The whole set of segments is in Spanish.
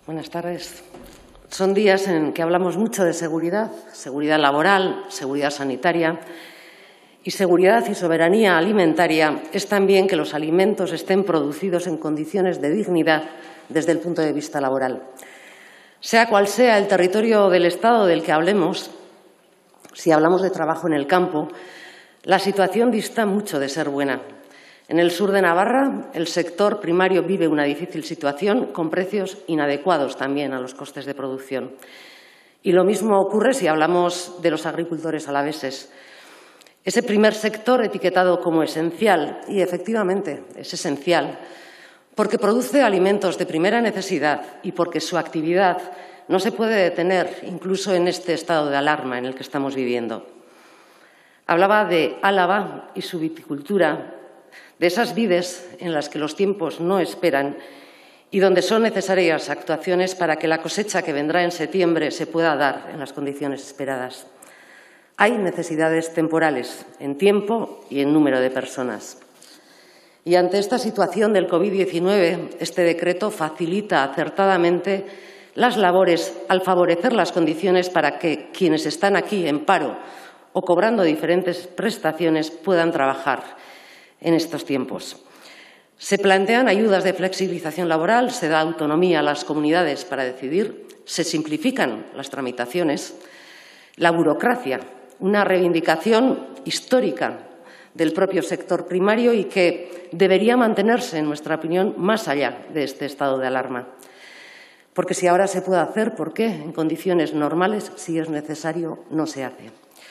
Buenas tardes. Son días en que hablamos mucho de seguridad, seguridad laboral, seguridad sanitaria y seguridad y soberanía alimentaria es también que los alimentos estén producidos en condiciones de dignidad desde el punto de vista laboral. Sea cual sea el territorio del Estado del que hablemos, si hablamos de trabajo en el campo, la situación dista mucho de ser buena. En el sur de Navarra, el sector primario vive una difícil situación con precios inadecuados también a los costes de producción. Y lo mismo ocurre si hablamos de los agricultores alaveses. Ese primer sector etiquetado como esencial, y efectivamente es esencial, porque produce alimentos de primera necesidad y porque su actividad no se puede detener incluso en este estado de alarma en el que estamos viviendo. Hablaba de Álava y su viticultura, de esas vides en las que los tiempos no esperan y donde son necesarias actuaciones para que la cosecha que vendrá en septiembre se pueda dar en las condiciones esperadas. Hay necesidades temporales en tiempo y en número de personas. Y ante esta situación del COVID-19, este decreto facilita acertadamente las labores al favorecer las condiciones para que quienes están aquí en paro o cobrando diferentes prestaciones puedan trabajar en estos tiempos. Se plantean ayudas de flexibilización laboral, se da autonomía a las comunidades para decidir, se simplifican las tramitaciones, la burocracia, una reivindicación histórica del propio sector primario y que debería mantenerse, en nuestra opinión, más allá de este estado de alarma. Porque si ahora se puede hacer, ¿por qué en condiciones normales, si es necesario, no se hace?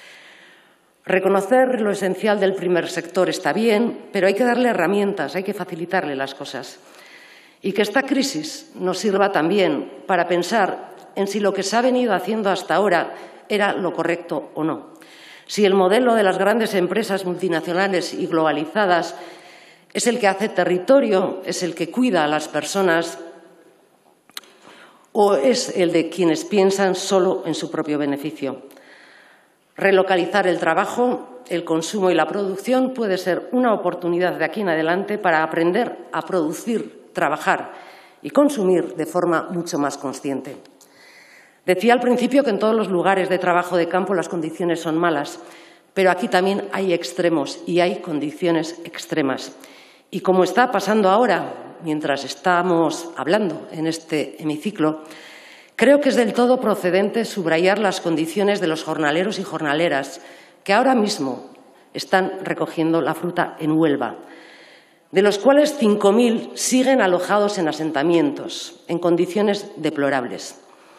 Reconocer lo esencial del primer sector está bien, pero hay que darle herramientas, hay que facilitarle las cosas. Y que esta crisis nos sirva también para pensar en si lo que se ha venido haciendo hasta ahora era lo correcto o no. Si el modelo de las grandes empresas multinacionales y globalizadas es el que hace territorio, es el que cuida a las personas o es el de quienes piensan solo en su propio beneficio. Relocalizar el trabajo, el consumo y la producción puede ser una oportunidad de aquí en adelante para aprender a producir, trabajar y consumir de forma mucho más consciente. Decía al principio que en todos los lugares de trabajo de campo las condiciones son malas, pero aquí también hay extremos y hay condiciones extremas. Y como está pasando ahora, mientras estamos hablando en este hemiciclo, creo que es del todo procedente subrayar las condiciones de los jornaleros y jornaleras que ahora mismo están recogiendo la fruta en Huelva, de los cuales 5.000 siguen alojados en asentamientos, en condiciones deplorables.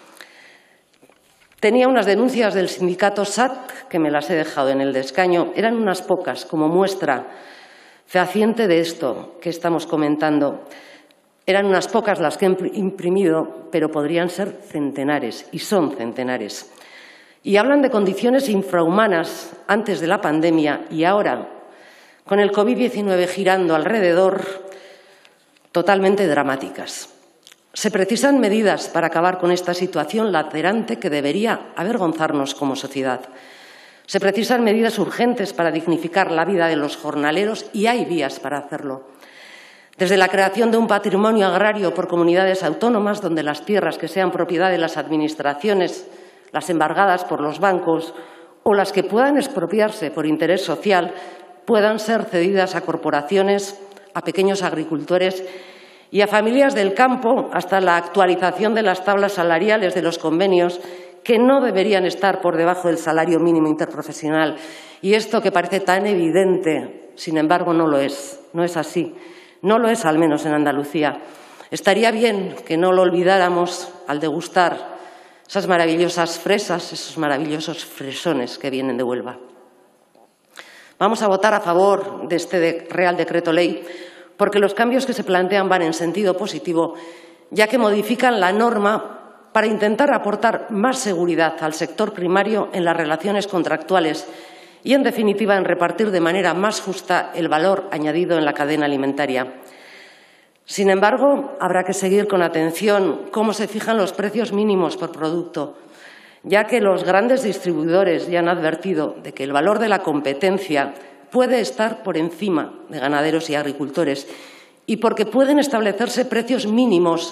Tenía unas denuncias del sindicato SAT, que me las he dejado en el escaño, eran unas pocas, como muestra fehaciente de esto que estamos comentando. Eran unas pocas las que he imprimido, pero podrían ser centenares, y son centenares. Y hablan de condiciones infrahumanas antes de la pandemia y ahora, con el COVID-19 girando alrededor, totalmente dramáticas. Se precisan medidas para acabar con esta situación lacerante que debería avergonzarnos como sociedad. Se precisan medidas urgentes para dignificar la vida de los jornaleros y hay vías para hacerlo. Desde la creación de un patrimonio agrario por comunidades autónomas, donde las tierras que sean propiedad de las administraciones, las embargadas por los bancos o las que puedan expropiarse por interés social, puedan ser cedidas a corporaciones, a pequeños agricultores y a familias del campo, hasta la actualización de las tablas salariales de los convenios, que no deberían estar por debajo del salario mínimo interprofesional. Y esto que parece tan evidente, sin embargo, no lo es. No es así. No lo es, al menos en Andalucía. Estaría bien que no lo olvidáramos al degustar esas maravillosas fresas, esos maravillosos fresones que vienen de Huelva. Vamos a votar a favor de este Real Decreto Ley porque los cambios que se plantean van en sentido positivo, ya que modifican la norma para intentar aportar más seguridad al sector primario en las relaciones contractuales y, en definitiva, en repartir de manera más justa el valor añadido en la cadena alimentaria. Sin embargo, habrá que seguir con atención cómo se fijan los precios mínimos por producto, ya que los grandes distribuidores ya han advertido de que el valor de la competencia puede estar por encima de ganaderos y agricultores y porque pueden establecerse precios mínimos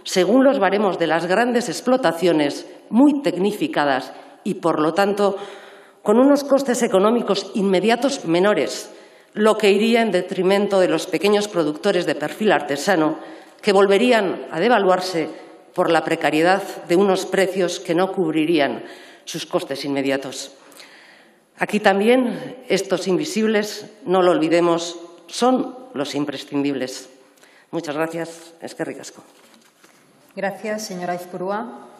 según los baremos de las grandes explotaciones, muy tecnificadas y, por lo tanto, con unos costes económicos inmediatos menores, lo que iría en detrimento de los pequeños productores de perfil artesano, que volverían a devaluarse por la precariedad de unos precios que no cubrirían sus costes inmediatos. Aquí también estos invisibles, no lo olvidemos, son los imprescindibles. Muchas gracias. Eskerrik asko. Gracias, señora Aizpurúa.